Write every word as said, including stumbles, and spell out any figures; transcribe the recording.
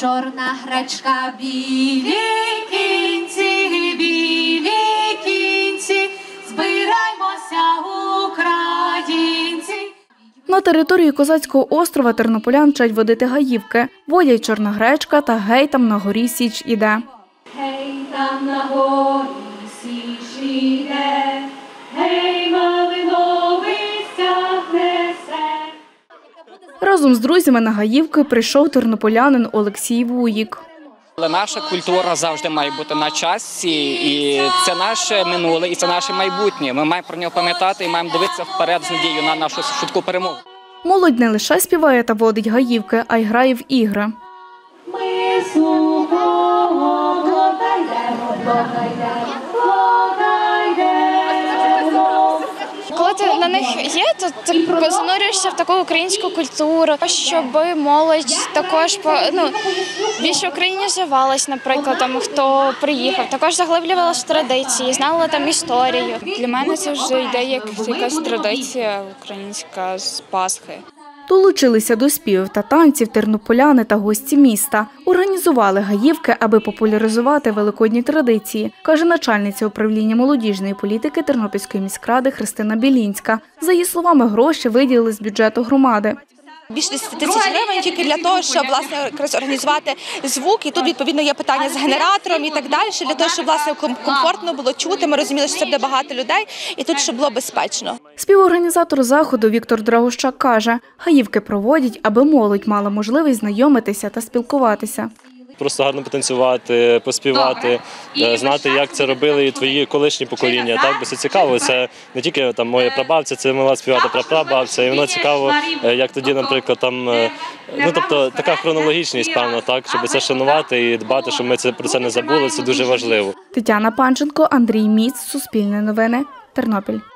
чорна гречка, білі кінці, білі кінці, збираймося, українці. На території Козацького острова тернополян вчать водити гаївки. Водять Чорна гречка та Гей, там на горі Січ іде. Гей, там на горі Січ іде, гей, малиновий стяг несе. Разом з друзями на гаївки прийшов тернополянин Олексій Вуїк. Але наша культура завжди має бути на часі, і це наше минуле, і це наше майбутнє. Ми маємо про нього пам'ятати і маємо дивитися вперед з надією на нашу швидку перемогу. Молодь не лише співає та водить гаївки, а й грає в ігри. Ми сухого дойдемо, дойдемо, дойдемо. Коли ти на них є, то ти занурюєшся в таку українську культуру, щоб молодь також ну, більше українізувалась, наприклад, там, хто приїхав, також заглиблювалася в традиції, знала там історію. Для мене це вже йде як якась традиція українська з Пасхи. Долучилися до співів та танців тернополяни та гості міста. Організували гаївки, аби популяризувати великодні традиції, каже начальниця управління молодіжної політики Тернопільської міськради Христина Білінська. За її словами, гроші виділили з бюджету громади. Більше десять тисяч гривень тільки для того, щоб власне якраз організувати звук. І тут відповідно є питання з генератором і так далі, для того, щоб власне комфортно було чути. Ми розуміли, що це буде багато людей, і тут щоб було безпечно. Співорганізатор заходу Віктор Драгощак каже, гаївки проводять, аби молодь мала можливість знайомитися та спілкуватися. Просто гарно потанцювати, поспівати, знати, як це робили і твої колишні покоління. Так, бо це цікаво. Це не тільки там моя прабабця, це могла співати прапрабабця, і воно цікаво, як тоді, наприклад, там, ну тобто така хронологічність, певно, так, щоб це шанувати і дбати, щоб ми це про це не забули. Це дуже важливо. Тетяна Панченко, Андрій Міц, Суспільне новини, Тернопіль.